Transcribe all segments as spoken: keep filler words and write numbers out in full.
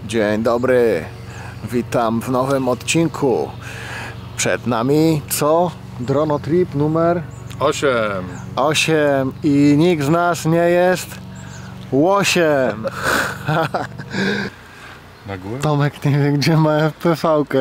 Dzień dobry, witam w nowym odcinku. Przed nami co? Dronotrip numer osiem. osiem i nikt z nas nie jest łosiem. Na górę? Tomek nie wie, gdzie ma F P V-kę.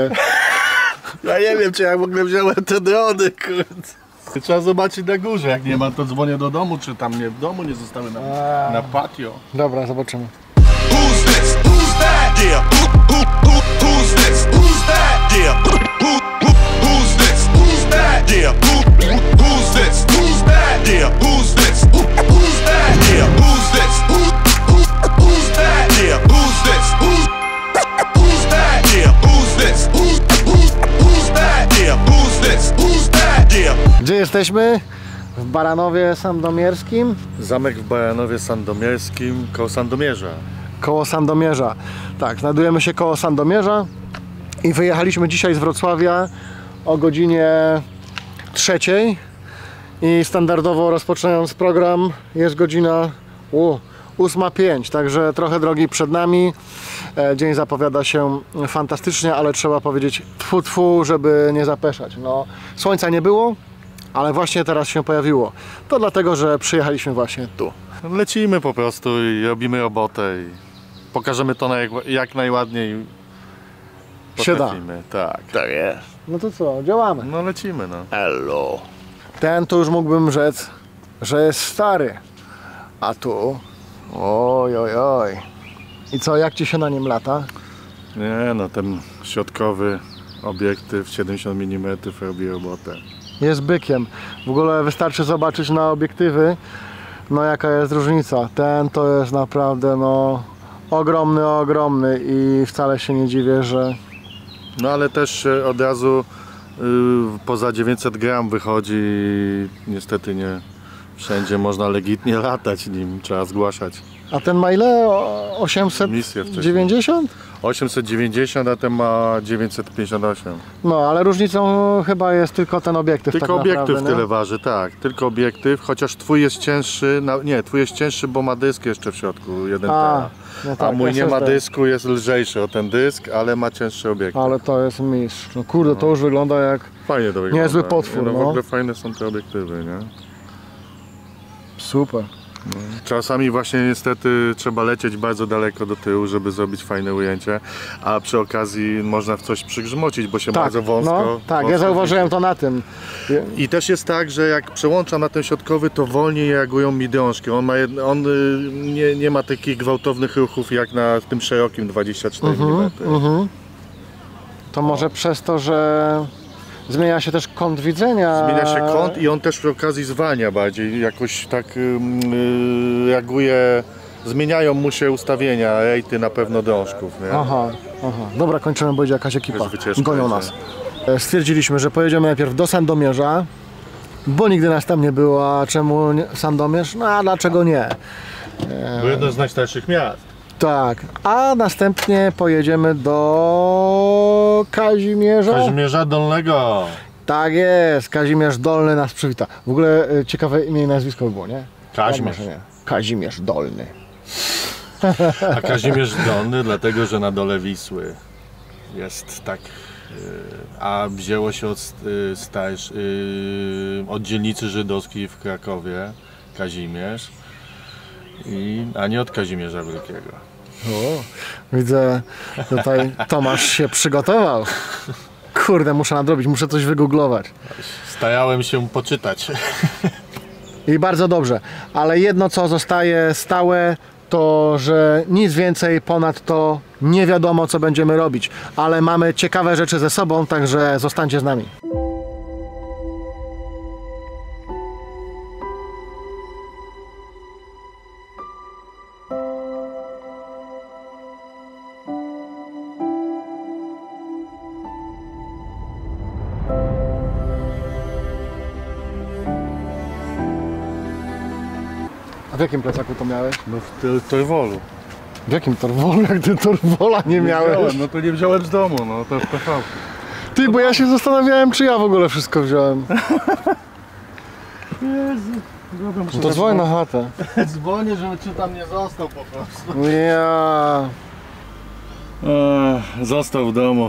Ja nie wiem, czy ja w ogóle wziąłem te drony, kurde. Trzeba zobaczyć na górze, jak nie ma, to dzwonię do domu, czy tam nie w domu nie zostały na, na patio. Dobra, zobaczymy. Who's this? Who's that? Yeah. Who, who, who, who's this? Who's that? Yeah. Who, who, who, who's this? Who's that? Yeah. Who, who, who's this? Who's that? Yeah. Who's this? Who, who's that? Yeah. Who's this? Who, who, who's that? Yeah. Who's this? Who, who's that? Yeah. Who's this? Who, who, who's that? Yeah. Who's this? Who's that? Yeah. Gdzie jesteśmy? W Baranowie Sandomierskim. Zamek w Baranowie Sandomierskim, koło Sandomierza. Koło Sandomierza. Tak, znajdujemy się koło Sandomierza i wyjechaliśmy dzisiaj z Wrocławia o godzinie trzeciej i standardowo rozpoczynając program jest godzina ósma pięć, także trochę drogi przed nami. Dzień zapowiada się fantastycznie, ale trzeba powiedzieć tfu tfu, żeby nie zapeszać. No, słońca nie było, ale właśnie teraz się pojawiło. To dlatego, że przyjechaliśmy właśnie tu. Lecimy po prostu i robimy robotę i pokażemy to na jak, jak najładniej Się da. potrafimy. Tak. Tak jest. No to co, działamy. No lecimy, no. Hello. Ten to już mógłbym rzec, że jest stary. A tu? Oj, oj, oj. I co, jak ci się na nim lata? Nie no, ten środkowy obiektyw siedemdziesiąt milimetrów robi robotę. Jest bykiem. W ogóle wystarczy zobaczyć na obiektywy, no jaka jest różnica. Ten to jest naprawdę no ogromny, ogromny i wcale się nie dziwię, że... No ale też e, od razu y, poza dziewięćset gram wychodzi i niestety nie wszędzie można legitnie latać nim, trzeba zgłaszać. A ten ma ile? O- osiemset dziewięćdziesiąt? osiemset dziewięćdziesiąt, a ten ma dziewięćset pięćdziesiąt osiem. No, ale różnicą chyba jest tylko ten obiektyw. Tylko tak obiektyw naprawdę, tyle nie? waży, tak. Tylko obiektyw, chociaż twój jest cięższy, na, nie, twój jest cięższy, bo ma dysk jeszcze w środku, jeden A, T. no tak, A mój nie ma S S D. dysku, jest lżejszy o ten dysk, ale ma cięższy obiektyw. Ale to jest mistrz. No kurde, to już wygląda jak... Fajnie to wygląda. Niezły potwór, No, no. w ogóle fajne są te obiektywy, nie? Super. Czasami właśnie niestety trzeba lecieć bardzo daleko do tyłu, żeby zrobić fajne ujęcie, a przy okazji można w coś przygrzmocić, bo się Tak, bardzo wąsko... no, tak, ja wąsko zauważyłem to na tym. I też jest tak, że jak przełączam na ten środkowy, to wolniej reagują mi drążki. On, ma jed... On y, nie, nie ma takich gwałtownych ruchów jak na tym szerokim dwadzieścia cztery milimetry. Mhm. To może przez to, że zmienia się też kąt widzenia. Zmienia się kąt i on też przy okazji zwalnia bardziej, jakoś tak yy, reaguje, zmieniają mu się ustawienia, rejty na pewno drążków, nie? Aha, aha. Dobra, kończymy, bo idzie jakaś ekipa. Jakaś wycieczka Gonią idzie. nas. E, Stwierdziliśmy, że pojedziemy najpierw do Sandomierza, bo nigdy nas tam nie było, a czemu nie? Sandomierz? No a dlaczego nie? Bo jedno z najstarszych miast. Tak, a następnie pojedziemy do Kazimierza. Kazimierza Dolnego. Tak jest, Kazimierz Dolny nas przywita. W ogóle e, ciekawe imię i nazwisko by było, nie? Kaźmierz. Tak, może nie? Kazimierz Dolny. A Kazimierz Dolny dlatego, że na dole Wisły jest tak, yy, a wzięło się od, yy, starsz, yy, od dzielnicy żydowskiej w Krakowie, Kazimierz, i, a nie od Kazimierza Wielkiego. O, widzę, tutaj Tomasz się przygotował. Kurde, muszę nadrobić, muszę coś wygooglować. Starałem się poczytać. I bardzo dobrze, ale jedno co zostaje stałe, to że nic więcej ponad to nie wiadomo co będziemy robić. Ale mamy ciekawe rzeczy ze sobą, także zostańcie z nami. A w jakim plecaku to miałeś? No w Torwolu. W jakim Torwolu? Jak ty Torwola nie miałeś? Wziąłem, no to nie wziąłem z domu, no to w P V. Ty, bo ja się zastanawiałem, czy ja w ogóle wszystko wziąłem. Jezu. No to dzwoń na chatę. Dzwonię, żeby czy tam nie został po prostu. Ja... Eee, został w domu.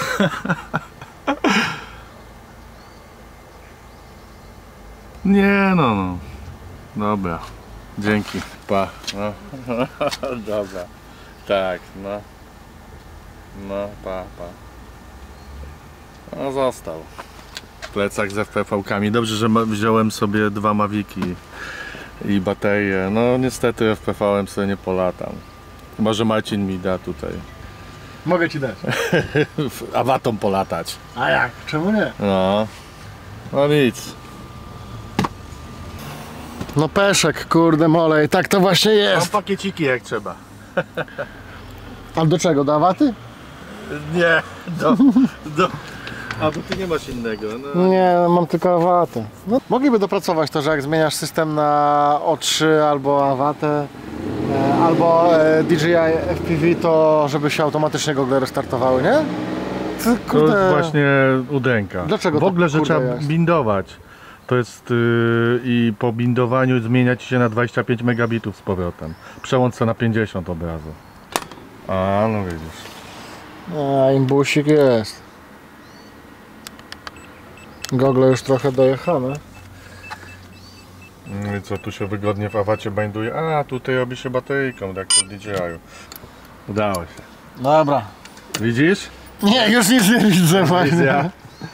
Nie no, no. Dobra. Dzięki. Pa. No. Dobra. Tak, no. No, pa, pa. No, został. Plecak ze F P V-kami. Dobrze, że ma- wziąłem sobie dwa Maviki i baterię. No niestety F P V-em sobie nie polatam. Chyba, że Marcin mi da tutaj Mogę ci dać. awatą polatać. A jak? Czemu nie? No. No nic. No peszek, kurde molej, tak to właśnie Mam jest. pakieciki jak trzeba. A do czego? Do awaty? Nie, do, do... A bo ty nie masz innego. No. Nie, mam tylko awatę. No, mogliby dopracować to, że jak zmieniasz system na O trzy albo awatę, e, albo e, D J I F P V, to żeby się automatycznie gogle restartowały, nie? To, To jest kurde, właśnie udręka. Dlaczego W to, ogóle, że kurde, trzeba jest? bindować. To jest yy, i po bindowaniu zmienia ci się na dwadzieścia pięć megabitów z powrotem. Przełącz se na pięćdziesiąt od razu. A no widzisz. A, imbusik jest. Gogle już trochę dojechane. No i co, tu się wygodnie w awacie binduje? A, tutaj robi się bateryjką, tak to w D J I-u. Udało się. Dobra. Widzisz? Nie, już nic nie widzę właśnie. Wizja.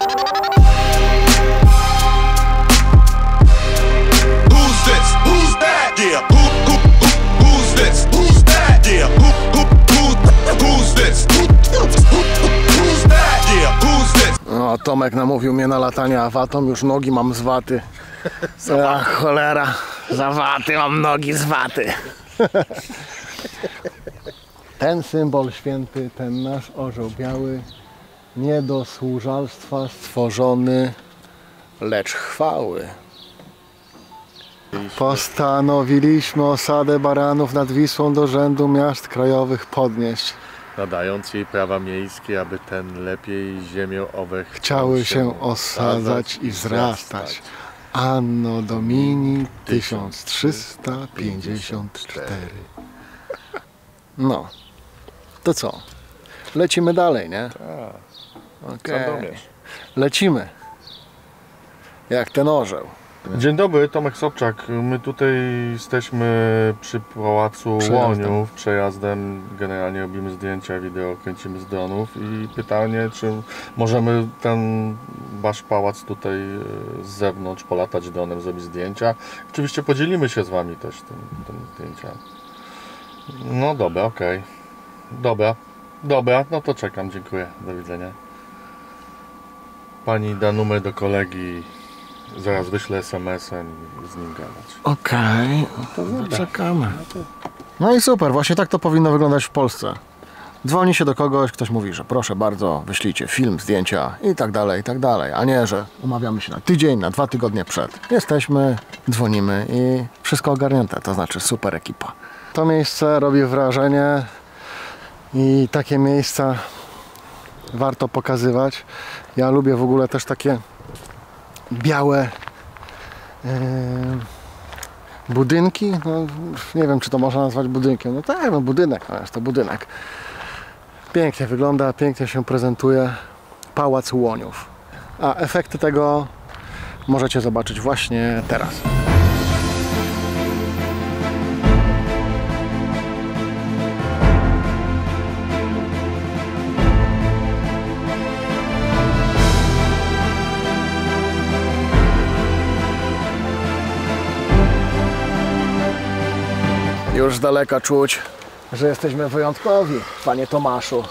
Who's this? Who's that? Yeah. Who, who, who, who's this? Who's that? Yeah. Who, who, who, who's this? Who, who, who's that? Yeah. Who's this? No, Tomek namówił mnie na latanie awatą, już nogi mam z waty. Ach, cholera, za waty mam nogi z waty. Ten symbol święty, ten nasz orzeł biały, nie do służalstwa stworzony, lecz chwały. Postanowiliśmy osadę baranów nad Wisłą do rzędu miast krajowych podnieść. Nadając jej prawa miejskie, aby ten lepiej ziemię owe Chciały się osadzać i wzrastać. Anno Domini tysiąc trzysta pięćdziesiąt cztery. No, to co? Lecimy dalej, nie? Okej. Sandomierz. Lecimy. Jak ten orzeł. Dzień dobry, Tomek Sobczak. My tutaj jesteśmy przy Pałacu Przejazdem. Łoniów, przejazdem. Generalnie robimy zdjęcia, wideo, kręcimy z dronów i pytanie, czy możemy ten wasz pałac tutaj e, z zewnątrz polatać dronem, zrobić zdjęcia. Oczywiście podzielimy się z wami też tym, tym zdjęciami. No dobra, okej. Dobra, dobra, no to czekam, dziękuję, do widzenia. Pani da numer do kolegi. Zaraz wyślę es em esem i z nim gadać. Okej, okay. Czekamy. No i super, właśnie tak to powinno wyglądać w Polsce. Dzwoni się do kogoś, ktoś mówi, że proszę bardzo, wyślijcie film, zdjęcia i tak dalej, i tak dalej. A nie, że umawiamy się na tydzień, na dwa tygodnie przed. Jesteśmy, dzwonimy i wszystko ogarnięte, to znaczy super ekipa. To miejsce robi wrażenie i takie miejsca warto pokazywać. Ja lubię w ogóle też takie białe yy, budynki, no, nie wiem, czy to można nazwać budynkiem. No tak, no budynek, no jest to budynek. Pięknie wygląda, pięknie się prezentuje Pałac Łoniów. A efekty tego możecie zobaczyć właśnie teraz. Już z daleka czuć, że jesteśmy wyjątkowi, panie Tomaszu.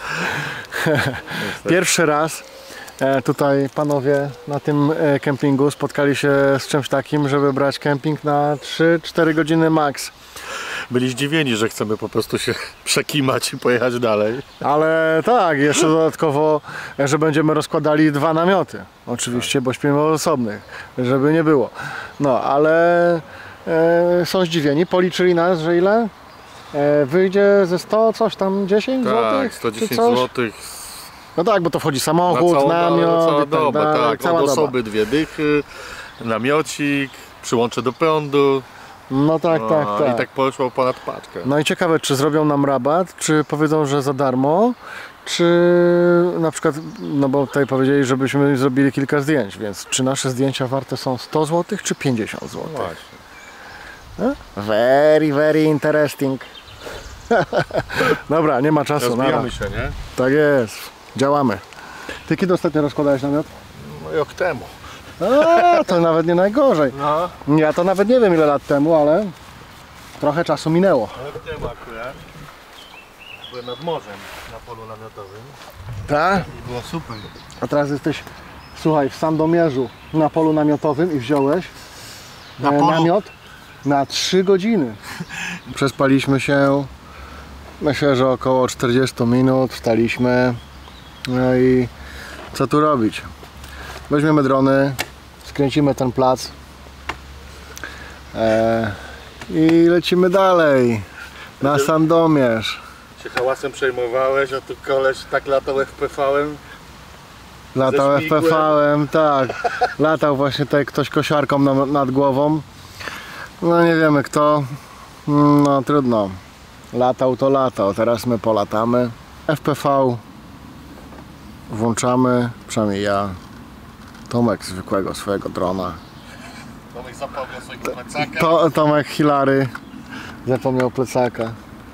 Pierwszy raz e, tutaj panowie na tym e, kempingu spotkali się z czymś takim, żeby brać kemping na trzy cztery godziny max. Byli zdziwieni, że chcemy po prostu się przekimać i pojechać dalej. Ale tak, jeszcze dodatkowo, e, że będziemy rozkładali dwa namioty. Oczywiście, bo śpimy o osobnych, żeby nie było. No, ale e, są zdziwieni, policzyli nas, że ile? E, wyjdzie ze sto, coś tam dziesięć złotych? Tak, sto dziesięć czy coś? złotych. No tak, bo to wchodzi Na samochód, całą, namiot cała i tak doba, dalej, tak. cała Od doba. osoby dwie dychy, namiocik, przyłącze do prądu. No tak, No, tak, tak. I tak poszło ponad paczkę. No i ciekawe, czy zrobią nam rabat, czy powiedzą, że za darmo, czy na przykład, no bo tutaj powiedzieli, żebyśmy zrobili kilka zdjęć, więc czy nasze zdjęcia warte są sto złotych, czy pięćdziesiąt No złotych? właśnie. Very, very interesting. Dobra, nie ma czasu. nara. Rozbijamy się, nie? Tak jest, działamy. Ty kiedy ostatnio rozkładałeś namiot? No rok temu. A, to nawet nie najgorzej. No. Ja to nawet nie wiem ile lat temu, ale trochę czasu minęło. Rok temu akurat. Byłem nad morzem na polu namiotowym Tak? i było super. A teraz jesteś, słuchaj, w Sandomierzu na polu namiotowym i wziąłeś Na e, polu? namiot na trzy godziny. Przespaliśmy się, myślę, że około czterdzieści minut, wstaliśmy. No i co tu robić? Weźmiemy drony, skręcimy ten plac e, i lecimy dalej na Sandomierz. Się hałasem przejmowałeś, a tu koleś tak latał F P V-em. Latał Ze śmigłem. F P V-em, tak. Latał właśnie tutaj ktoś kosiarką na, nad głową. No nie wiemy kto. No trudno. Latał to latał. Teraz my polatamy. F P V włączamy, przynajmniej ja. Tomek zwykłego swojego drona. Tomek zapomniał swojego plecaka. To, Tomek Hilary zapomniał plecaka.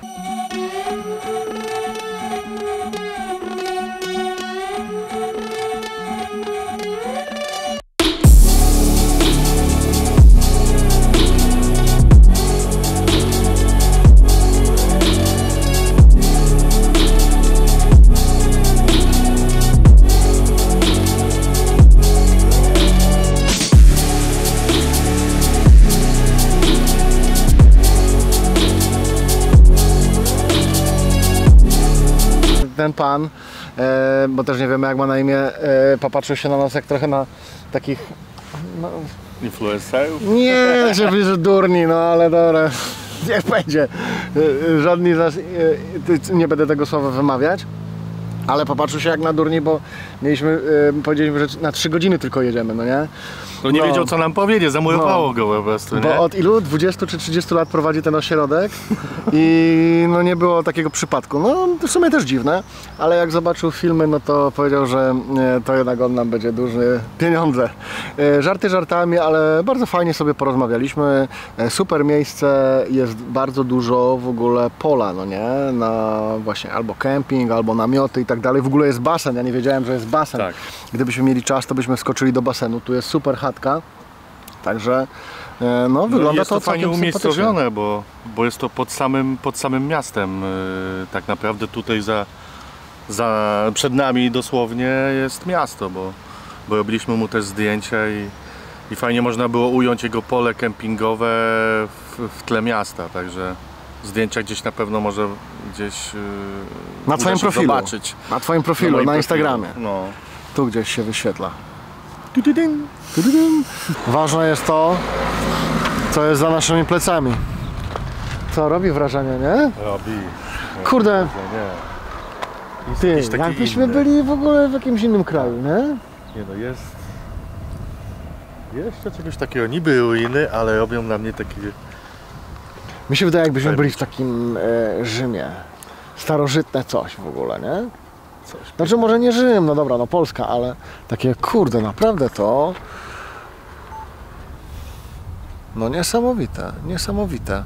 Ten pan, e, bo też nie wiemy jak ma na imię, e, popatrzył się na nas jak trochę na takich, no, Influencerów? nie, żeby że durni, no ale dobra, niech będzie. E, Żadni z nas, e, nie będę tego słowa wymawiać, ale popatrzył się jak na durni, bo mieliśmy, e, powiedzieliśmy, że na trzy godziny tylko jedziemy, no nie? To nie No. wiedział co nam powiedzieć, zamurowało No. go po prostu, nie? Bo od ilu? dwudziestu czy trzydziestu lat prowadzi ten ośrodek i no nie było takiego przypadku. No w sumie też dziwne, ale jak zobaczył filmy, no to powiedział, że e, to jednak on nam będzie duży pieniądze. E, Żarty żartami, ale bardzo fajnie sobie porozmawialiśmy. E, Super miejsce, jest bardzo dużo w ogóle pola, no nie? Na właśnie albo kemping, albo namioty i tak dalej. W ogóle jest basen, ja nie wiedziałem, że jest basen. Tak. Gdybyśmy mieli czas, to byśmy skoczyli do basenu. Tu jest super chatka. Także e, no, No, wygląda jest to to fajnie całkiem umiejscowione, bo, bo jest to pod samym, pod samym miastem. Yy, tak naprawdę tutaj za, za, przed nami dosłownie jest miasto, bo, bo robiliśmy mu też zdjęcia i, i fajnie można było ująć jego pole kempingowe w, w tle miasta, także zdjęcia gdzieś na pewno może gdzieś yy, Na uda twoim się profilu. zobaczyć. Na twoim profilu, moim na profilu. Instagramie. No. Tu gdzieś się wyświetla. Tududyn, tududyn. Ważne jest to, co jest za naszymi plecami. Co robi wrażenie, nie? Robi. Kurde, Nie. ty, jakiś taki jakbyśmy inny. byli w ogóle w jakimś innym kraju, nie? Nie no, jest jeszcze czegoś takiego, niby ruiny, ale robią na mnie takie... Mi się wydaje, jakbyśmy Tak. byli w takim e, Rzymie. Starożytne coś w ogóle, nie? Coś. Znaczy może nie Rzym, no dobra, no Polska, ale takie kurde, naprawdę to... No niesamowite, niesamowite.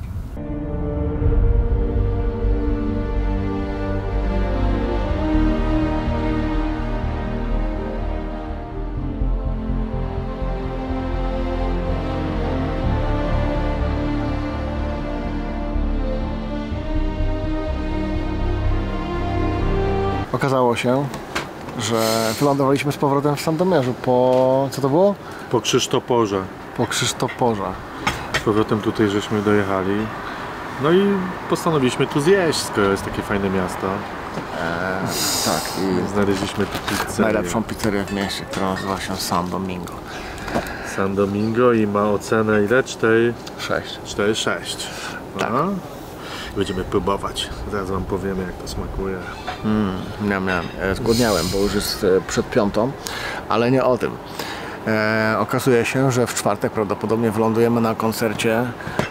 Okazało się, że wylądowaliśmy z powrotem w Sandomierzu po... co to było? Po Krzysztoporze. Po Krzysztoporze. Z powrotem tutaj żeśmy dojechali. No i postanowiliśmy tu zjeść, skoro jest takie fajne miasto. Eee, tak, i Znaleźliśmy tu pizzę. najlepszą pizzerię w mieście, która nazywa się San Domingo. San Domingo i ma ocenę ile? cztery sześć. cztery sześć. Tak. No. Będziemy próbować. Zaraz wam powiemy jak to smakuje. Mm, miałem, miałem. E, Zgłodniałem, bo już jest e, przed piątą, ale nie o tym. E, okazuje się, że w czwartek prawdopodobnie wylądujemy na koncercie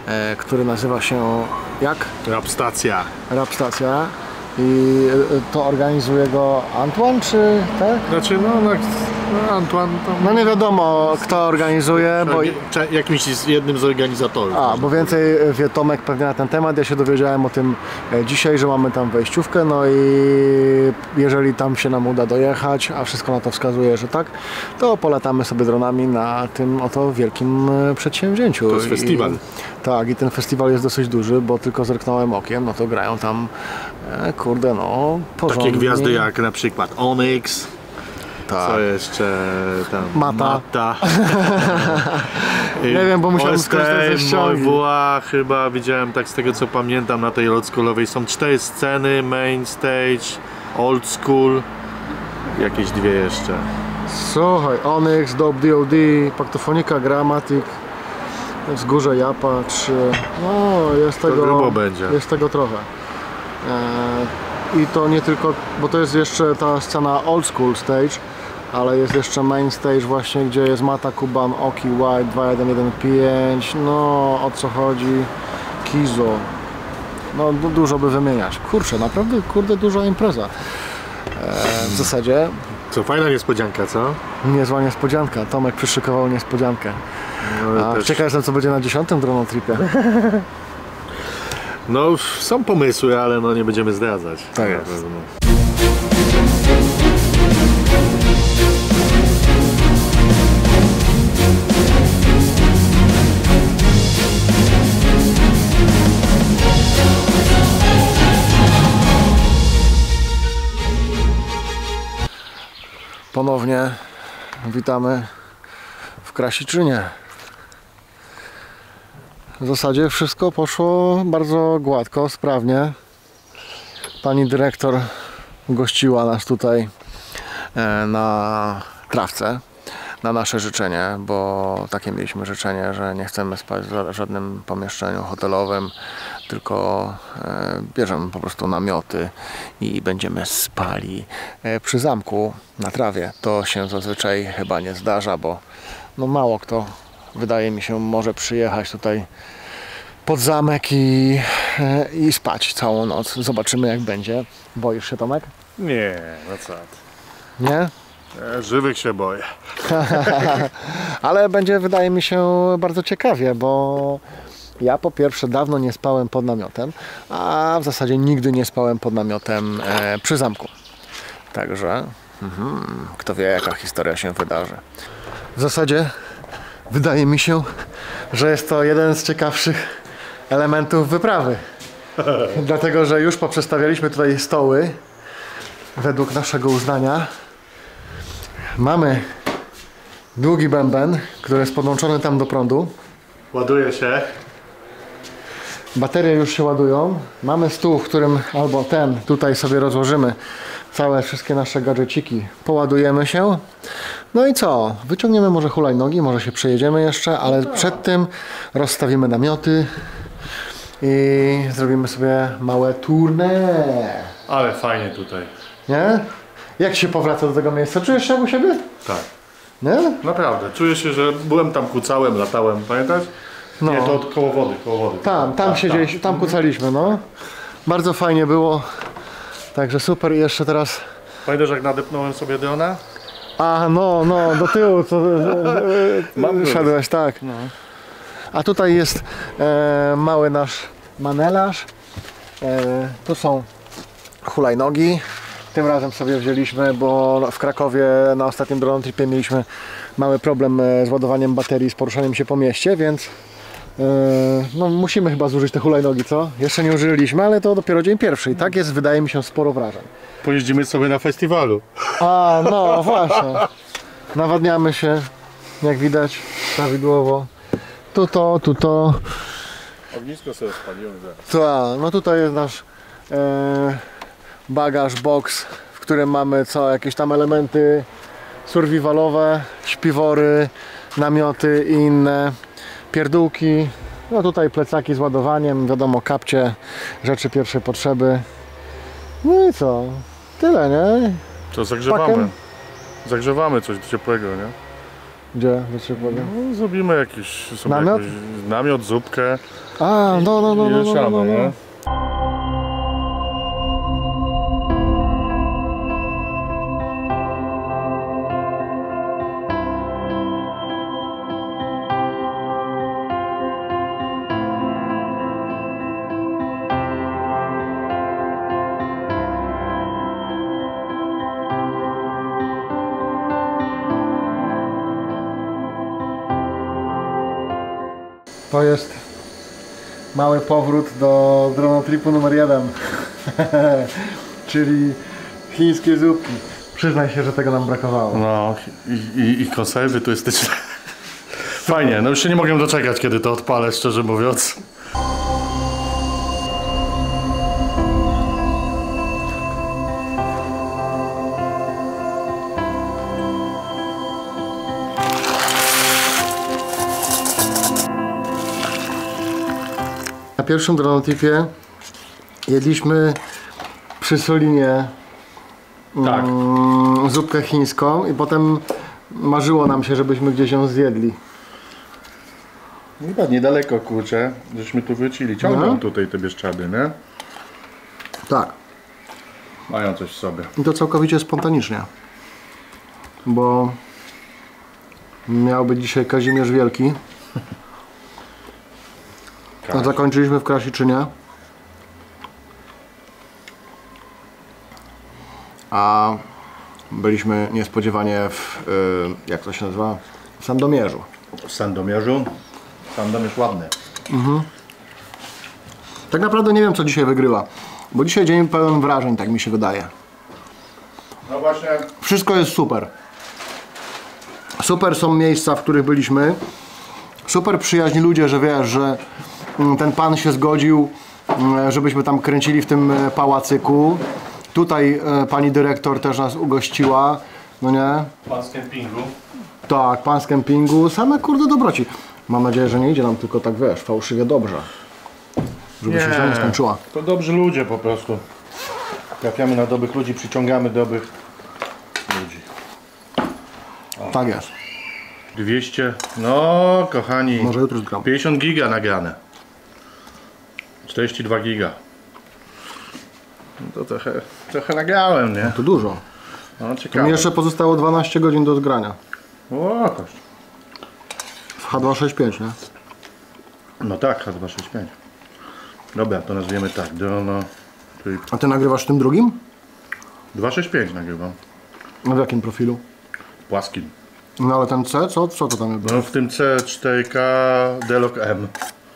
e, który nazywa się jak? Rapstacja. Rapstacja. I e, to organizuje go Antoine, czy tak? Znaczy, no, no, no Antoine to... No nie wiadomo, kto organizuje, bo... Cze- jakimś z jednym z organizatorów. A, bo więcej wie Tomek pewnie na ten temat. Ja się dowiedziałem o tym e, dzisiaj, że mamy tam wejściówkę, no i jeżeli tam się nam uda dojechać, a wszystko na to wskazuje, że tak, to polatamy sobie dronami na tym oto wielkim e, przedsięwzięciu. To jest festiwal. I, tak, i ten festiwal jest dosyć duży, bo tylko zerknąłem okiem, no to grają tam, e, kurde, no, porządni. Takie gwiazdy jak na przykład Onyx. Tak. Co jeszcze tam? Mata. Mata. Nie wiem, bo musiałem skorzystać ze ściągi. Mojwła chyba widziałem, tak z tego co pamiętam, na tej oldschoolowej są cztery sceny, main stage, old school, jakieś dwie jeszcze. Słuchaj, Onyx, Dope D O D, Paktofonika, Grammatic, Wzgórze Japa, trzy. No, jest To tego, grubo będzie. jest tego trochę. E, I to nie tylko, bo to jest jeszcze ta scena old school stage, ale jest jeszcze main stage właśnie, gdzie jest Mata, Kuban, Oki, White, dwa jeden jeden pięć, no o co chodzi, Kizo. No du dużo by wymieniać. Kurczę, naprawdę, kurde, duża impreza. E, w zasadzie Co, fajna niespodzianka, co? niezła niespodzianka. Tomek przyszykował niespodziankę. No, A też... ciekaw jestem, co będzie na dziesiątym dronotripie. no są pomysły, ale no nie będziemy zdradzać. Tak Na jest. pewno. Ponownie witamy w Krasiczynie. W zasadzie wszystko poszło bardzo gładko, sprawnie. Pani dyrektor gościła nas tutaj e, na trawce na nasze życzenie, bo takie mieliśmy życzenie, że nie chcemy spać w żadnym pomieszczeniu hotelowym, tylko e, bierzemy po prostu namioty i będziemy spali e, przy zamku na trawie. To się zazwyczaj chyba nie zdarza, bo no mało kto, wydaje mi się, może przyjechać tutaj pod zamek i, e, i spać całą noc. Zobaczymy, jak będzie. Boisz się, Tomek? Nie, no co? Nie? Ja żywych się boję. Ale będzie, wydaje mi się, bardzo ciekawie, bo ja po pierwsze dawno nie spałem pod namiotem, a w zasadzie nigdy nie spałem pod namiotem e, przy zamku. Także mhm, kto wie, jaka historia się wydarzy. W zasadzie wydaje mi się, że jest to jeden z ciekawszych elementów wyprawy. Dlatego, że już poprzestawialiśmy tutaj stoły według naszego uznania. Mamy długi bęben, który jest podłączony tam do prądu. Ładuje się. Baterie już się ładują. Mamy stół, w którym albo ten tutaj sobie rozłożymy całe wszystkie nasze gadżeciki. Poładujemy się. No i co? Wyciągniemy może hulajnogi, może się przejedziemy jeszcze, ale przed tym rozstawimy namioty i zrobimy sobie małe tournée. Ale fajnie tutaj. Nie? Jak się powraca do tego miejsca? Czujesz się jak u siebie? Tak. Nie? Naprawdę. Czuję się, że byłem tam, kucałem, latałem, pamiętasz? No. Nie, to od koło wody, koło wody. Tam, tam Tak, siedzieliśmy, tam kucaliśmy, no. Bardzo fajnie było. Także super i jeszcze teraz... Pamiętasz, jak nadepnąłem sobie drona? A, no, no, do tyłu, co Mam szedłeś, tak. A tutaj jest e, mały nasz manelarz. E, tu są hulajnogi. Tym razem sobie wzięliśmy, bo w Krakowie na ostatnim dronotripie mieliśmy mały problem z ładowaniem baterii, z poruszaniem się po mieście, więc e, no, musimy chyba zużyć te hulajnogi, co? Jeszcze nie użyliśmy, ale to dopiero dzień pierwszy i tak jest, wydaje mi się, sporo wrażeń. Pojeździmy sobie na festiwalu. A, no właśnie. Nawadniamy się, jak widać, prawidłowo. Tu to, tu to. Ognisko sobie spaliłem zaraz. To, no tutaj jest nasz e, bagaż, box, w którym mamy co, jakieś tam elementy survivalowe, śpiwory, namioty i inne pierdółki. No tutaj plecaki z ładowaniem, wiadomo, kapcie, rzeczy pierwszej potrzeby. No i co? Tyle, nie? To zagrzewamy. Pakiem? Zagrzewamy coś ciepłego, nie? Gdzie? Do ciebie powiem. No, zrobimy jakiś sobie Namiot? Jakoś, namiot, zupkę. A, no, no, no, i no, no, no, ruszamy, no, no. nie? To jest mały powrót do dronotripu numer jeden, czyli chińskie zupki. Przyznaj się, że tego nam brakowało. No i, i, i konserwy turystyczne. Fajnie, no już się nie mogę doczekać, kiedy to odpalę, szczerze mówiąc. Na pierwszym dronotripie jedliśmy przy Solinie Tak. mm, zupkę chińską i potem marzyło nam się, żebyśmy gdzieś ją zjedli. Chyba niedaleko, kurczę, żeśmy tu wrócili. Ciągną No. tutaj te Bieszczady, nie? Tak. Mają coś w sobie. I to całkowicie spontanicznie. Bo miał być dzisiaj Kazimierz Wielki. A zakończyliśmy w Krasiczynie. A byliśmy niespodziewanie w, y, jak to się nazywa? W Sandomierzu. W Sandomierzu. Sandomierz ładny. Tak naprawdę nie wiem, co dzisiaj wygrywa. Bo dzisiaj dzień pełen wrażeń, tak mi się wydaje. No właśnie. Wszystko jest super. Super są miejsca, w których byliśmy. Super przyjaźni ludzie, że wiesz, że mm, ten pan się zgodził, mm, żebyśmy tam kręcili w tym e, pałacyku. Tutaj e, pani dyrektor też nas ugościła. No nie? Pan z kempingu. Tak, pan z kempingu. Same kurde dobroci. Mam nadzieję, że nie idzie nam tylko tak, wiesz, fałszywie dobrze. Żeby się źle nie skończyła. To dobrzy ludzie po prostu. Trafiamy na dobrych ludzi, przyciągamy dobrych ludzi. Tak jest. dwieście, no kochani, Może jutro zgram. pięćdziesiąt giga nagrane. czterdzieści dwa giga. No to trochę, trochę nagrałem, nie? To dużo. No Mi ciekawe. jeszcze pozostało dwanaście godzin do zgrania. O, kość. W H dwieście sześćdziesiąt pięć, nie? No tak, H dwieście sześćdziesiąt pięć. Dobra, to nazwiemy tak, Drono Trip. A ty nagrywasz w tym drugim? dwieście sześćdziesiąt pięć nagrywam. A w jakim profilu? Płaskim. No ale ten C, co? Co to tam było? No w tym C cztery K D-Log M.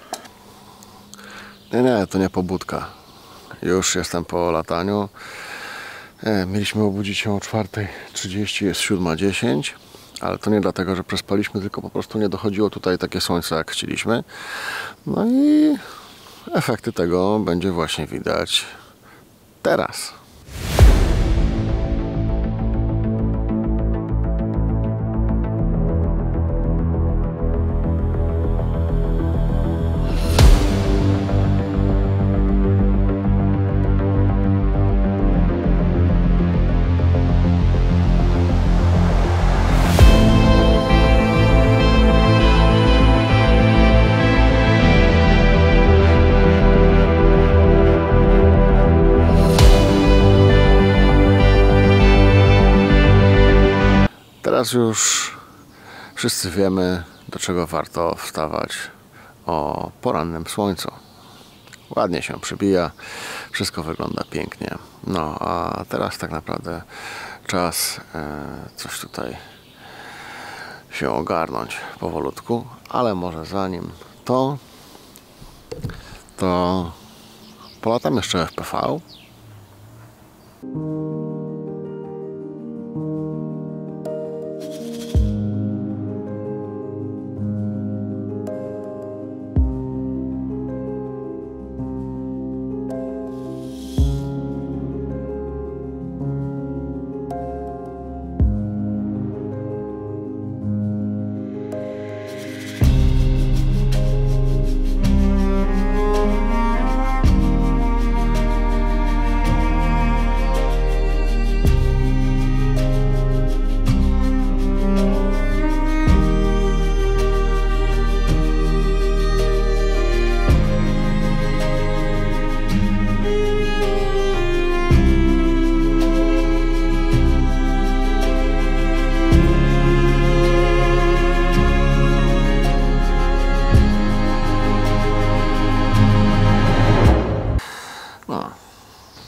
Nie, nie, to nie pobudka. Już jestem po lataniu. E, mieliśmy obudzić się o czwarta trzydzieści, jest siódma dziesięć. Ale to nie dlatego, że przespaliśmy, tylko po prostu nie dochodziło tutaj takie słońce, jak chcieliśmy. No i efekty tego będzie właśnie widać teraz. Teraz już wszyscy wiemy, do czego warto wstawać o porannym słońcu. Ładnie się przybija, wszystko wygląda pięknie. No a teraz tak naprawdę czas e, coś tutaj się ogarnąć powolutku, ale może zanim to, to polatam jeszcze F P V.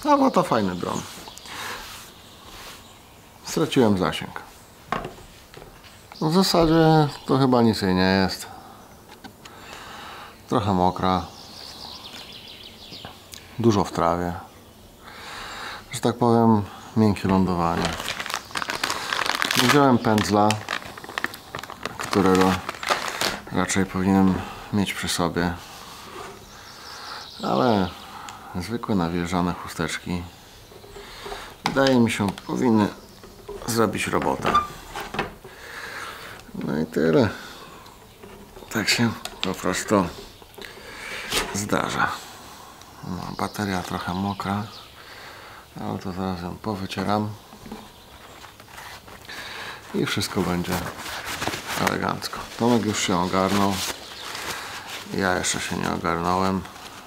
No bo to fajny dron. Straciłem zasięg. W zasadzie to chyba nic jej nie jest. Trochę mokra. Dużo w trawie. Że tak powiem, miękkie lądowanie. Wziąłem pędzla, którego raczej powinienem mieć przy sobie. Ale zwykłe nawilżane chusteczki, wydaje mi się, powinny zrobić robotę. No i tyle. Tak się po prostu zdarza. No, bateria trochę mokra, ale to zaraz ją powycieram i wszystko będzie elegancko. Tomek już się ogarnął, ja jeszcze się nie ogarnąłem.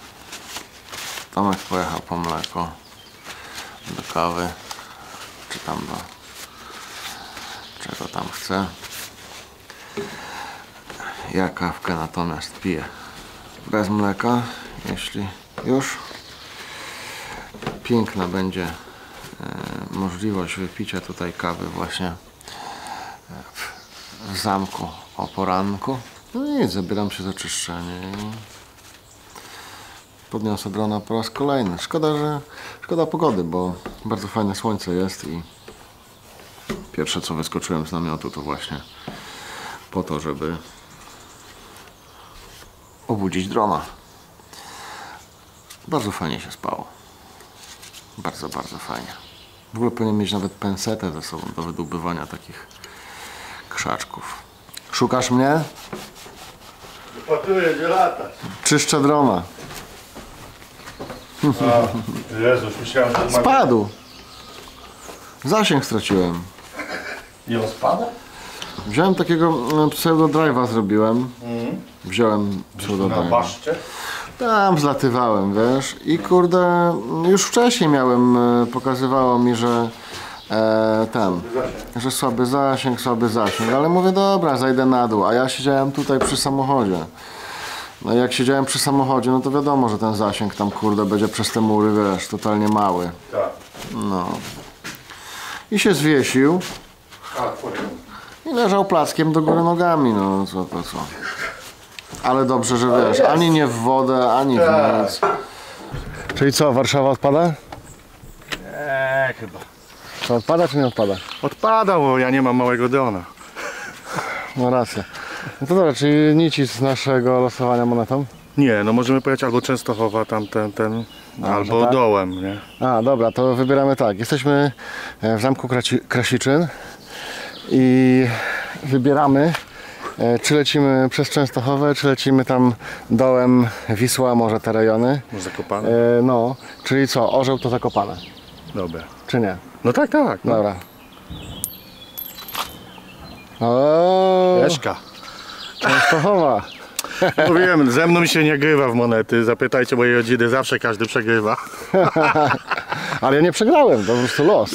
Tomek pojechał po mleko, do kawy, czy tam do czego tam chce. Ja kawkę natomiast piję bez mleka, jeśli już. Piękna będzie e, możliwość wypicia tutaj kawy właśnie w, w zamku o poranku. No i nic, zabieram się za czyszczenie i podniosę drona po raz kolejny. Szkoda, że szkoda pogody, bo bardzo fajne słońce jest i pierwsze co wyskoczyłem z namiotu to właśnie po to, żeby obudzić drona. Bardzo fajnie się spało. Bardzo, bardzo fajnie. W ogóle powinien mieć nawet pensetę ze sobą do wydłubywania takich krzaczków. Szukasz mnie? Wypatruję, gdzie latać. Czyszczę drona. A, Jezus, myślałem, że ma... Spadł. Zasięg straciłem. I on spada? Wziąłem takiego e, pseudo-drive'a zrobiłem. Mhm. Wziąłem Na pseudo-drive'a. baszcie? Tam zlatywałem, wiesz. I kurde, już wcześniej miałem, e, pokazywało mi, że e, ten, że słaby zasięg, słaby zasięg. Ale mówię, dobra, zajdę na dół. A ja siedziałem tutaj przy samochodzie. No i jak siedziałem przy samochodzie, no to wiadomo, że ten zasięg tam kurde będzie przez te mury, wiesz, totalnie mały. Tak. No. I się zwiesił. A, powiem. I leżał plackiem do góry nogami, no co to co. Ale dobrze, że wiesz, ani nie w wodę, ani w nic. Czyli co, Warszawa odpada? Eee, chyba. To odpada czy nie odpada? Odpada, bo ja nie mam małego drona. No racja. No to dobra, czyli nici z naszego losowania monetą? Nie, no możemy pojechać albo Częstochowa, tamten, ten, albo tak? dołem, nie? A, dobra, to wybieramy tak. Jesteśmy w Zamku Kraci Krasiczyn i wybieramy, czy lecimy przez Częstochowę, czy lecimy tam dołem Wisła, może te rejony. Może Zakopane? E, no, czyli co, Orzeł to Zakopane, Dobra. czy nie? No tak, tak. No. Dobra. O, Leszka. Częstochowa. Mówiłem, ze mną się nie grywa w monety. Zapytajcie mojej rodziny, zawsze każdy przegrywa. Ale ja nie przegrałem, to po prostu los.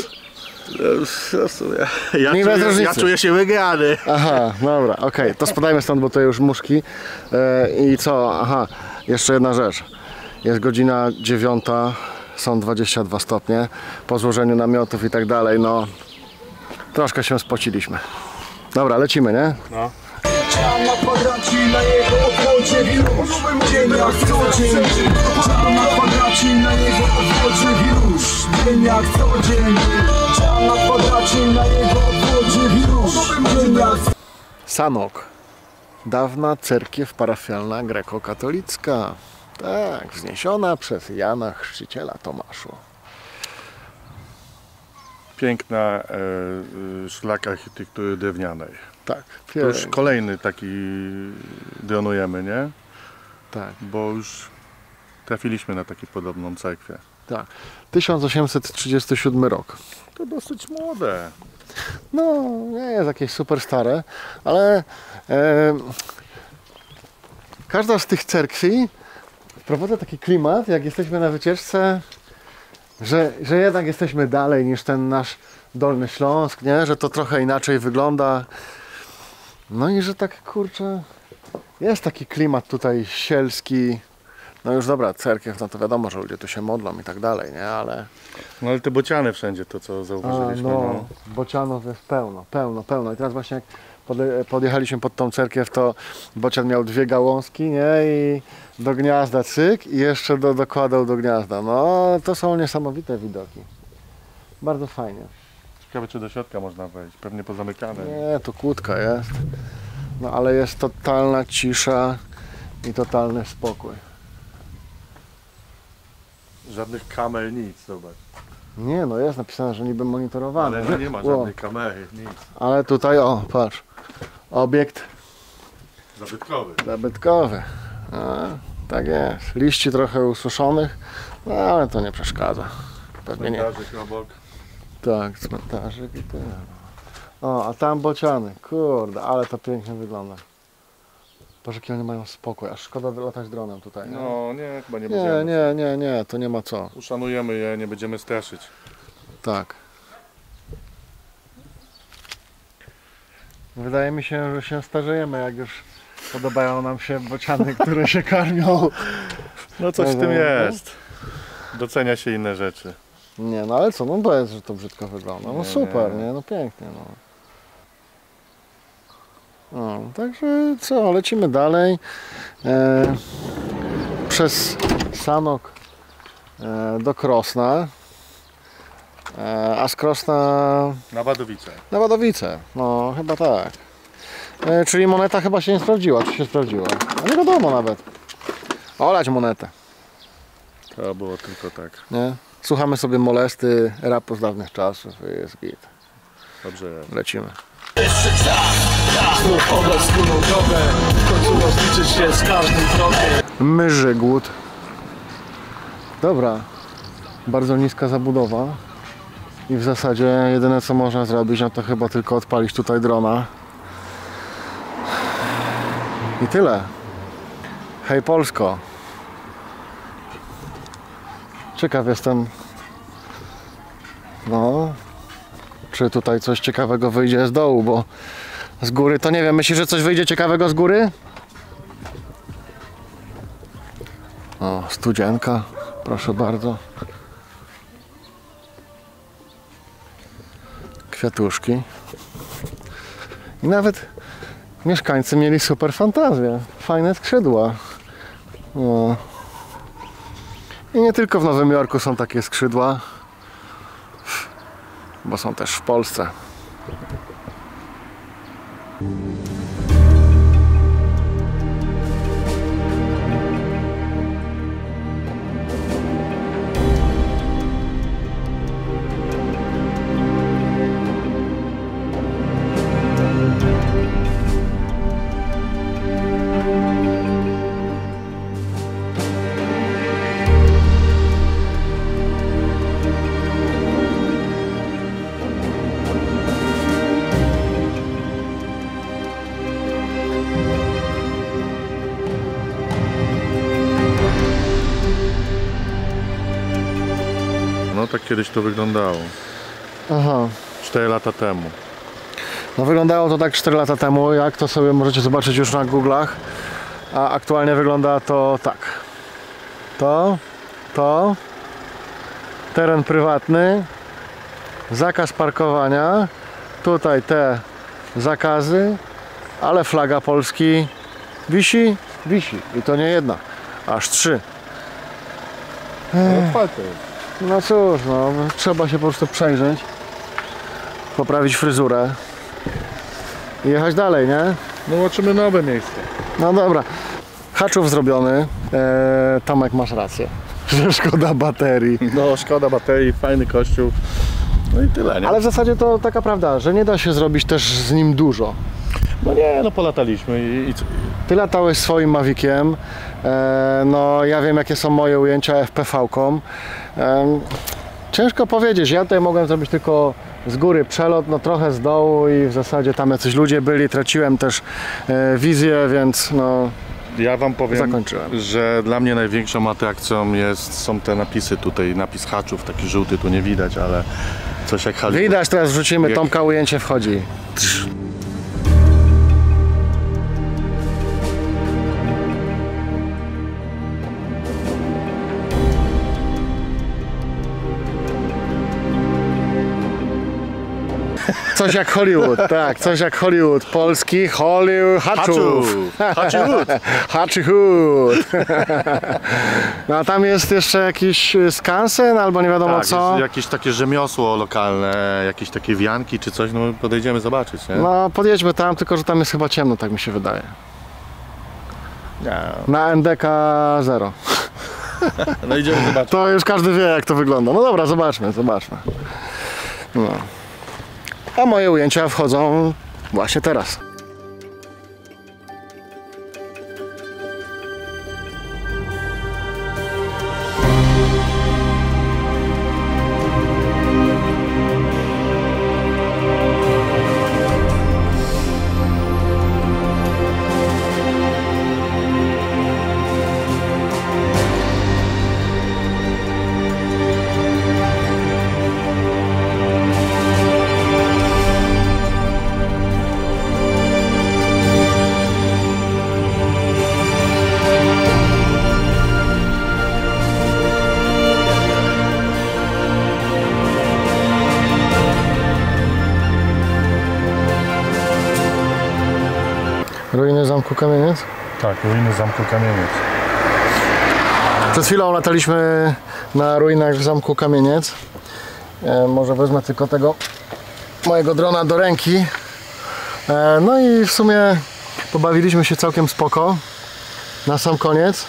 Ja, Nie ma czuję, różnicy. ja czuję się wygrany. Aha, dobra, okej, to spadajmy stąd, bo to już muszki. E, I co? Aha, jeszcze jedna rzecz. Jest godzina dziewiąta, są dwadzieścia dwa stopnie. Po złożeniu namiotów i tak dalej, no troszkę się spociliśmy. Dobra, lecimy, nie? No. Czam na kwadracie, na jego obwodzie już dzień jak co dzień. Czam na kwadracie, na jego obwodzie już dzień jak co dzień. Czam na kwadracie, na jego obwodzie już dzień jak co dzień. Sanok. Dawna cerkiew parafialna grekokatolicka. Tak, wzniesiona przez Jana Chrzciciela Tomaszu. Piękna e, e, szlak architektury drewnianej. Tak, To już pięknie. kolejny taki dronujemy, nie? Tak, Bo już trafiliśmy na taką podobną cerkwię. tak. tysiąc osiemset trzydziesty siódmy rok. To dosyć młode. No, nie jest jakieś super stare, ale e, każda z tych cerkwi wprowadza taki klimat, jak jesteśmy na wycieczce, że, że jednak jesteśmy dalej niż ten nasz Dolny Śląsk, nie? Że to trochę inaczej wygląda. No i że tak, kurczę, jest taki klimat tutaj sielski, No już dobra, cerkiew, no to wiadomo, że ludzie tu się modlą i tak dalej, nie? Ale... No ale te bociany wszędzie, to co A, zauważyliśmy. no, No. bocianów jest pełno, pełno, pełno. I teraz właśnie jak pode- podjechaliśmy pod tą cerkiew, to bocian miał dwie gałązki, nie? I do gniazda cyk i jeszcze do, dokładał do gniazda. No, to są niesamowite widoki. Bardzo fajnie. Ciekawe, czy do środka można wejść. Pewnie pozamykane. Nie, to kłódka jest. No, ale jest totalna cisza i totalny spokój. Żadnych kamer, nic, zobacz. Nie, no jest napisane, że niby monitorowany. Ale no nie ma O, żadnej kamery, nic. ale tutaj, o, patrz. Obiekt Zabytkowy. zabytkowy. A, tak jest. Liści trochę ususzonych, no ale to nie przeszkadza. Pewnie nie. Cmentarzyk obok. Tak, cmentarzyk i tyle. O, a tam bociany. Kurde, ale to pięknie wygląda. Boże, jakie oni mają spokój. Aż szkoda latać dronem tutaj. Nie? No nie, chyba nie Nie, będziemy. nie, nie, nie, to nie ma co. Uszanujemy je, nie będziemy straszyć. Tak. Wydaje mi się, że się starzejemy, jak już podobają nam się bociany, które się karmią. No coś w tym No, jest. Docenia się inne rzeczy. Nie, no ale co, no bo jest, że to brzydko wygląda. No Nie, super, nie. nie, no pięknie, no. No, także co, lecimy dalej. E, przez Sanok e, do Krosna. E, a z Krosna Na Wadowice. na Wadowice. No, chyba tak. E, czyli moneta chyba się nie sprawdziła, czy się sprawdziła? No nie wiadomo nawet. Olać monetę, To było tylko tak. nie? Słuchamy sobie molesty, rapu z dawnych czasów i jest git. Dobrze jest. Lecimy. Znów obrać wspólną drogę, w końcu rozliczyć się z każdym krokiem. Myży głód. Dobra. Bardzo niska zabudowa. I w zasadzie jedyne co można zrobić, no to chyba tylko odpalić tutaj drona. I tyle. Hej Polsko. Ciekaw jestem. No. Czy tutaj coś ciekawego wyjdzie z dołu, bo z góry to nie wiem. Myślisz, że coś wyjdzie ciekawego z góry? O, studzienka. Proszę bardzo. Kwiatuszki. I nawet mieszkańcy mieli super fantazję. Fajne skrzydła. No. I nie tylko w Nowym Jorku są takie skrzydła, bo są też w Polsce. No tak kiedyś to wyglądało. Aha. cztery lata temu. No wyglądało to tak cztery lata temu, jak to sobie możecie zobaczyć już na Google'ach. A aktualnie wygląda to tak. To, to, teren prywatny, zakaz parkowania, tutaj te zakazy, ale flaga Polski wisi, wisi. I to nie jedna, aż trzy. No otwarte. No cóż, no, trzeba się po prostu przejrzeć, poprawić fryzurę i jechać dalej, nie? No zobaczymy nowe miejsce. No dobra, Haczów zrobiony. Eee, Tomek, masz rację, że szkoda baterii. No szkoda baterii, fajny kościół. No i tyle, nie? Ale w zasadzie to taka prawda, że nie da się zrobić też z nim dużo. No nie, no polataliśmy i, i co? Ty latałeś swoim Maviciem, eee, no ja wiem jakie są moje ujęcia F P V-ką. Eee, ciężko powiedzieć, ja tutaj mogłem zrobić tylko z góry przelot, no trochę z dołu i w zasadzie tam jacyś ludzie byli, traciłem też e, wizję, więc no Ja wam powiem, Zakończyłem. że dla mnie największą atrakcją jest, są te napisy tutaj, napis Haczów, taki żółty, tu nie widać, ale coś jak Haczów. widać, teraz wrzucimy, Jak- Tomka ujęcie wchodzi. Coś jak Hollywood, tak, coś jak Hollywood, polski Hollywood, Haczów. Haczyhut. Haczyhut. No a tam jest jeszcze jakiś skansen albo nie wiadomo Tak, co. jest jakieś takie rzemiosło lokalne, jakieś takie wianki czy coś, no podejdziemy zobaczyć, nie? No podjedźmy tam, tylko że tam jest chyba ciemno, tak mi się wydaje. Nie. Na N D K zero. No idziemy zobaczyć. To już każdy wie jak to wygląda. No dobra, zobaczmy, zobaczmy. No. A moje ujęcia wchodzą właśnie teraz. Ruiny Zamku Kamieniec? Tak, ruiny Zamku Kamieniec. Przed chwilą lataliśmy na ruinach w Zamku Kamieniec. E, może wezmę tylko tego mojego drona do ręki. E, no i w sumie pobawiliśmy się całkiem spoko. Na sam koniec.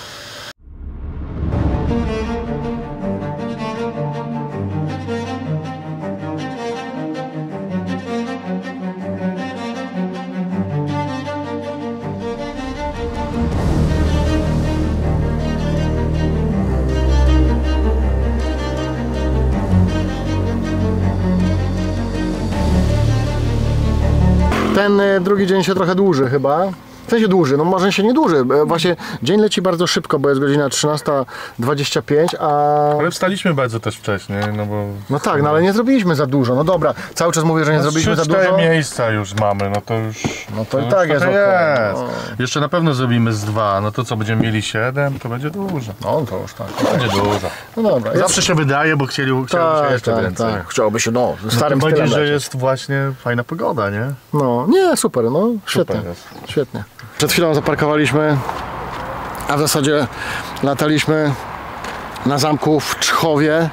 Ten e, drugi dzień się trochę dłuży chyba. W sensie dłuży, no może się nie dłuży. E, Właśnie dzień leci bardzo szybko, bo jest godzina trzynasta dwadzieścia pięć, a... Ale wstaliśmy bardzo też wcześniej, no bo... No tak, no ale nie zrobiliśmy za dużo. No dobra, cały czas mówię, że nie zrobiliśmy za cztery dużo. miejsca już mamy, no to już... No to i już tak jest trochę okej, jest. no. Jeszcze na pewno zrobimy z dwa, no to co, będziemy mieli siedem, to będzie dużo. No to już tak. Będzie dużo. No dobra. jest- Zawsze się wydaje, bo chcieli, chciałoby się tak, jeszcze tak, więcej. tak. Chciałoby się, no, No starym tym stylem bardziej, że lecieć. jest właśnie fajna pogoda, nie? No, nie, super, no, świetnie, Super jest. świetnie. Przed chwilą zaparkowaliśmy, a w zasadzie lataliśmy na zamku w Czchowie.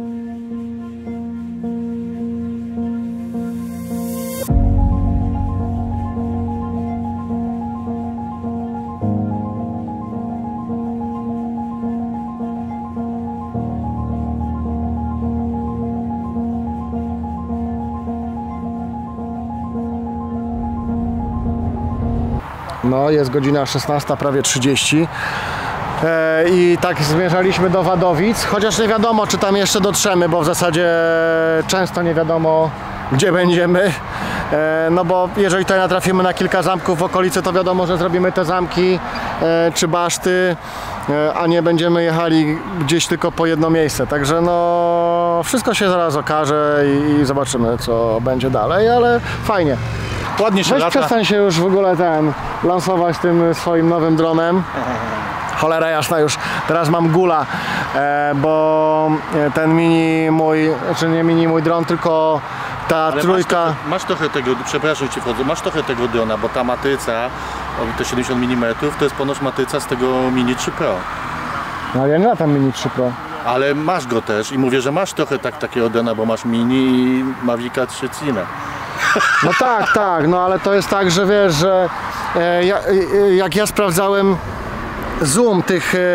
No, jest godzina szesnasta, prawie trzydzieści. E, I tak zmierzaliśmy do Wadowic, chociaż nie wiadomo, czy tam jeszcze dotrzemy, bo w zasadzie często nie wiadomo, gdzie będziemy. E, no bo jeżeli tutaj natrafimy na kilka zamków w okolicy, to wiadomo, że zrobimy te zamki e, czy baszty, e, a nie będziemy jechali gdzieś tylko po jedno miejsce. Także no, wszystko się zaraz okaże i, i zobaczymy, co będzie dalej, ale fajnie. Ładnie się Weź lata. przestań się już w ogóle ten lansować tym swoim nowym dronem. Cholera jasna, już teraz mam gula, e, bo ten mini mój, znaczy nie mini mój dron, tylko ta Ale trójka. Masz trochę, masz trochę tego, przepraszam cię wchodzę, masz trochę tego drona, bo ta matryca, o, te siedemdziesiąt milimetrów, to jest ponoć matryca z tego Mini trzy Pro. No ja nie latam mini trzy Pro. Ale masz go też i mówię, że masz trochę tak takiego drona, bo masz Mini i Mavica trzy Cine. No tak, tak, no ale to jest tak, że wiesz, że e, ja, e, jak ja sprawdzałem zoom tych, e,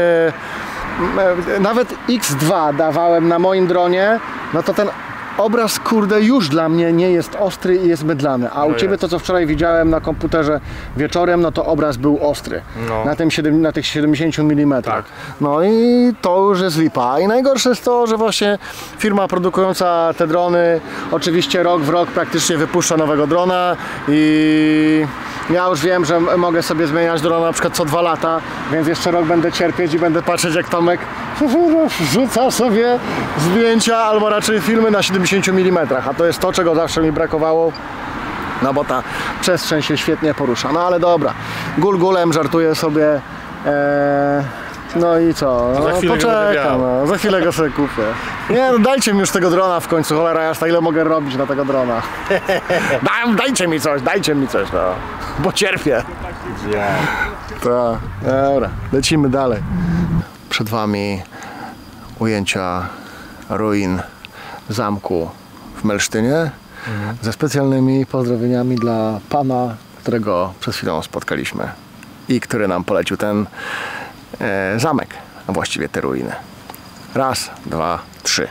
e, nawet X dwa dawałem na moim dronie, no to ten obraz, kurde, już dla mnie nie jest ostry i jest mydlany, a u No Ciebie jest. to, co wczoraj widziałem na komputerze wieczorem, no to obraz był ostry, No. na, tym siedem, na tych siedemdziesięciu milimetrach. Tak. No i to już jest lipa. I najgorsze jest to, że właśnie firma produkująca te drony oczywiście rok w rok praktycznie wypuszcza nowego drona i ja już wiem, że mogę sobie zmieniać drona na przykład co dwa lata, więc jeszcze rok będę cierpieć i będę patrzeć, jak Tomek rzuca sobie zdjęcia albo raczej filmy na siedemdziesięciu milimetrach, a to jest to, czego zawsze mi brakowało. No bo ta przestrzeń się świetnie porusza. No ale dobra, gul gulem, żartuję sobie. Eee, no i co? No, Za chwilę go będę poczekam, miał. no, za chwilę go sobie kupię. Nie, no dajcie mi już tego drona w końcu, cholera jasna, ile mogę robić na tego drona? Daj, dajcie mi coś, dajcie mi coś, no. Bo cierpię. Tak, dobra, lecimy dalej. Przed wami ujęcia ruin zamku w Melsztynie mhm. ze specjalnymi pozdrowieniami dla pana, którego przed chwilą spotkaliśmy i który nam polecił ten e, zamek, a właściwie te ruiny. Raz, dwa, trzy.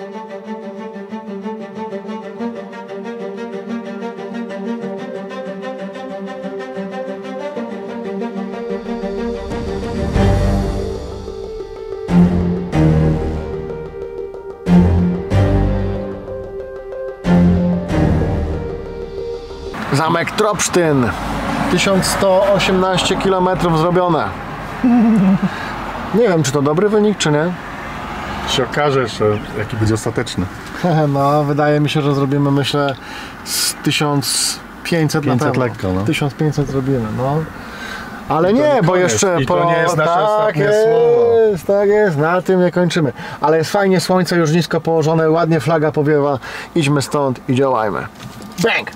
Zamek Tropsztyn. tysiąc sto osiemnaście kilometrów zrobione. Nie wiem, czy to dobry wynik, czy nie. Się okaże jeszcze, jaki będzie ostateczny. No, wydaje mi się, że zrobimy, myślę, z tysiąc pięćset na pewno. lekko, no. tysiąc pięćset zrobimy, no. Ale nie, nie bo koniec. jeszcze I po... to nie jest nasze tak ostatnie jest, słowo. tak jest, na tym nie kończymy. Ale jest fajnie, słońce już nisko położone, ładnie flaga powiewa. Idźmy stąd i działajmy. Bang!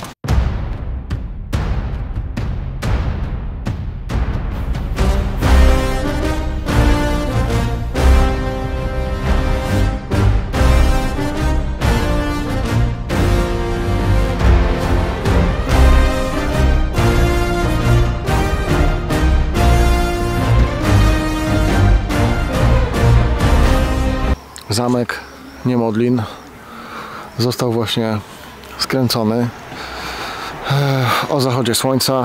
Zamek Niemodlin został właśnie skręcony o zachodzie słońca.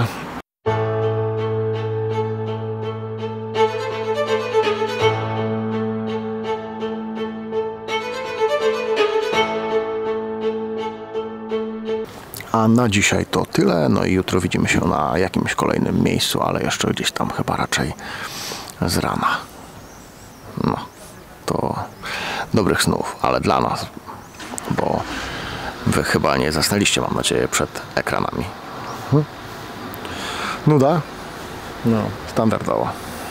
A na dzisiaj to tyle, no i jutro widzimy się na jakimś kolejnym miejscu, ale jeszcze gdzieś tam chyba raczej z rana. No, to dobrych snów, ale dla nas, bo wy chyba nie zasnęliście, mam nadzieję, przed ekranami. Hmm? Nuda? No, standardowo.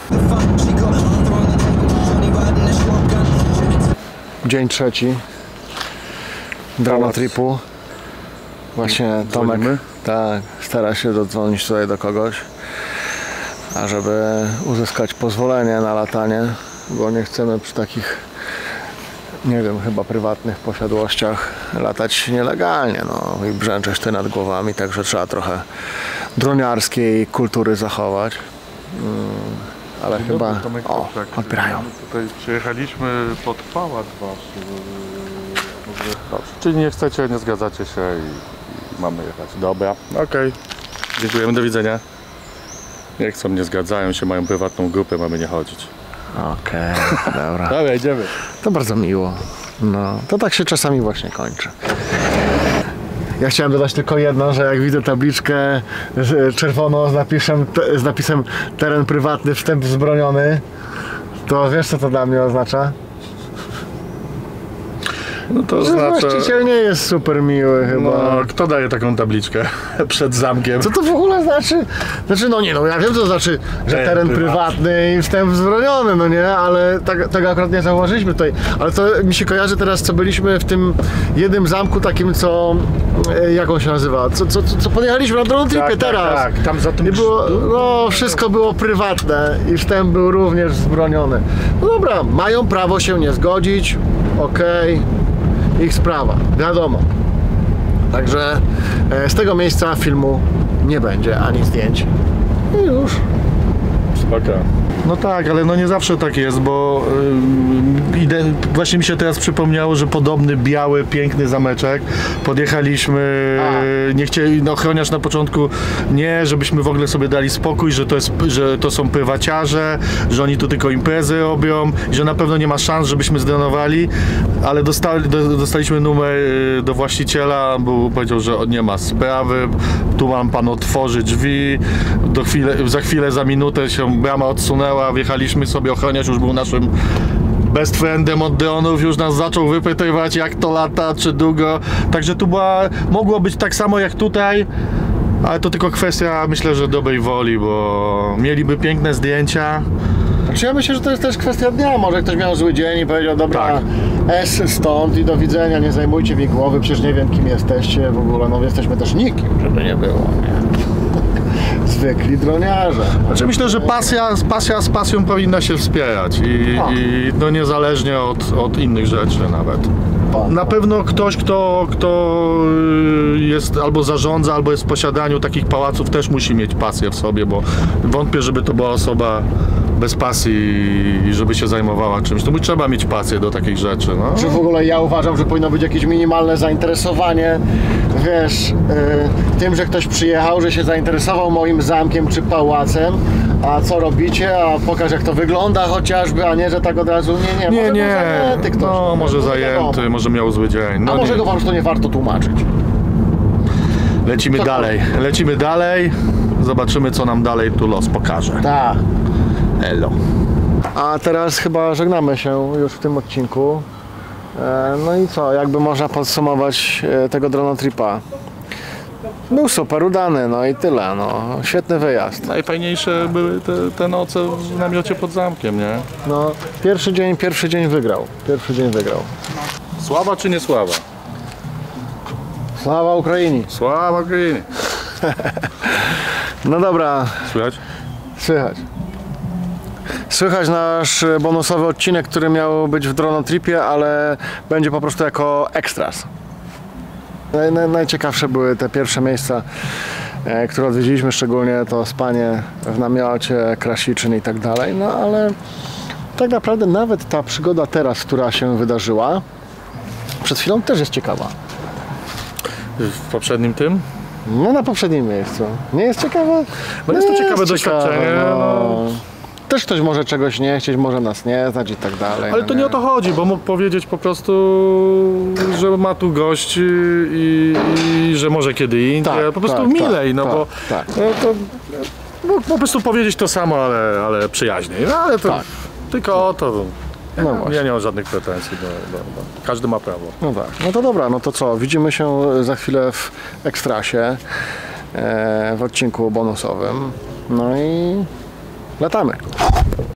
Dzień trzeci drama tripu. Właśnie Tomek tak, stara się dodzwonić tutaj do kogoś, ażeby uzyskać pozwolenie na latanie, bo nie chcemy przy takich, nie wiem, chyba prywatnych posiadłościach latać nielegalnie, no i brzęczeć te nad głowami, także trzeba trochę droniarskiej kultury zachować. Hmm, ale Dzień chyba, dobry, Tomek, o, tak, odbierają. Tutaj przyjechaliśmy pod pałac wasz. Dobrze. Czyli nie chcecie, nie zgadzacie się i, i mamy jechać. Dobra, okej. Okay. Dziękujemy, do widzenia. Nie chcą, nie zgadzają się, mają prywatną grupę, mamy nie chodzić. Okej, okay, dobra. Dobra, idziemy. To bardzo miło. No, to tak się czasami właśnie kończy. Ja chciałem dodać tylko jedno, że jak widzę tabliczkę czerwoną z napisem, z napisem teren prywatny, wstęp wzbroniony, to wiesz, co to dla mnie oznacza? No to Że znaczy... właściciel nie jest super miły chyba. No, kto daje taką tabliczkę przed zamkiem? Co to w ogóle znaczy? Znaczy, no nie, no ja wiem, co to znaczy, że Teren teren prywatny. prywatny i wstęp wzbroniony, no nie, ale tak, tego akurat nie zauważyliśmy tutaj. Ale to mi się kojarzy teraz, co byliśmy w tym jednym zamku takim, co, e, jak on się nazywa, co, co, co podjechaliśmy na drone tripie tak, teraz. Tak, tak, tam za tym I było, no, wszystko było prywatne i wstęp był również wzbroniony. No dobra, mają prawo się nie zgodzić, okej. Okay. Ich sprawa, wiadomo. Także e, z tego miejsca filmu nie będzie, ani zdjęć. I już. Spoko. No tak, ale no nie zawsze tak jest, bo yy, ide, właśnie mi się teraz przypomniało, że podobny biały, piękny zameczek. Podjechaliśmy, yy, nie chcieli, no ochroniarz na początku nie, żebyśmy w ogóle sobie dali spokój, że to, jest, że to są prywaciarze, że oni tu tylko imprezy robią, że na pewno nie ma szans, żebyśmy zdrenowali, ale dostali, do, dostaliśmy numer yy, do właściciela, bo powiedział, że nie ma sprawy, tu mam pan otworzy drzwi, do chwilę, za chwilę, za minutę się brama odsunęła, wjechaliśmy sobie, ochroniarz już był naszym best friendem od dronów, już nas zaczął wypytywać, jak to lata, czy długo, także tu była, mogło być tak samo jak tutaj, ale to tylko kwestia, myślę, że dobrej woli, bo mieliby piękne zdjęcia, Znaczy ja myślę, że to jest też kwestia dnia, może ktoś miał zły dzień i powiedział, dobra, Tak. S stąd i do widzenia, nie zajmujcie mi głowy, przecież nie wiem kim jesteście, w ogóle, no jesteśmy też nikim, żeby nie było, nie? Zwykli droniarze. Znaczy myślę, że pasja, pasja z pasją powinna się wspierać i, O. i no niezależnie od, od innych rzeczy nawet. Na pewno ktoś, kto, kto jest albo zarządza, albo jest w posiadaniu takich pałaców, też musi mieć pasję w sobie, bo wątpię, żeby to była osoba bez pasji i żeby się zajmowała czymś. To trzeba mieć pasję do takich rzeczy. No. Czy w ogóle ja uważam, że powinno być jakieś minimalne zainteresowanie, wiesz, yy, tym, że ktoś przyjechał, że się zainteresował moim zamkiem czy pałacem, a co robicie, a pokaż jak to wygląda chociażby, a nie, że tak od razu, nie, nie, Nie, może nie, był zajęty ktoś, no może nie zajęty, wiadomo. może miał zły dzień. No A może nie. go po prostu nie warto tłumaczyć. Lecimy To- dalej, lecimy dalej, zobaczymy co nam dalej tu los pokaże. Tak. Elo. A teraz chyba żegnamy się już w tym odcinku. E, No i co, jakby można podsumować e, tego dronotripa? Był super udany, no i tyle, no. Świetny wyjazd. Najfajniejsze były te, te noce w namiocie pod zamkiem, nie? No, pierwszy dzień, pierwszy dzień wygrał. Pierwszy dzień wygrał. Sława czy nie sława? Sława Ukrainie. Sława Ukrainy. No dobra, Słychać? słychać. Słychać nasz bonusowy odcinek, który miał być w dronotripie, ale będzie po prostu jako ekstras. Naj, naj, najciekawsze były te pierwsze miejsca, e, które odwiedziliśmy, szczególnie to spanie w namiocie, Krasiczyn i tak dalej, no ale tak naprawdę nawet ta przygoda teraz, która się wydarzyła, przed chwilą też jest ciekawa. W poprzednim tym? No na poprzednim miejscu. Nie jest ciekawa? No jest to ciekawe doświadczenie, no. Też ktoś może czegoś nie chcieć, może nas nie znać i tak dalej. Ale no to nie o to chodzi, bo mógł powiedzieć po prostu, że ma tu gości i, i że może kiedy indziej, Tak, po prostu tak, milej, tak, no tak, bo tak. no to mógł po prostu powiedzieć to samo, ale, ale przyjaźniej. No ale to Tak. tylko o to. No właśnie. Ja nie mam żadnych pretensji, bo, bo, bo każdy ma prawo. No tak, no to dobra, no to co, widzimy się za chwilę w Ekstrasie, e, w odcinku bonusowym, no i latamy.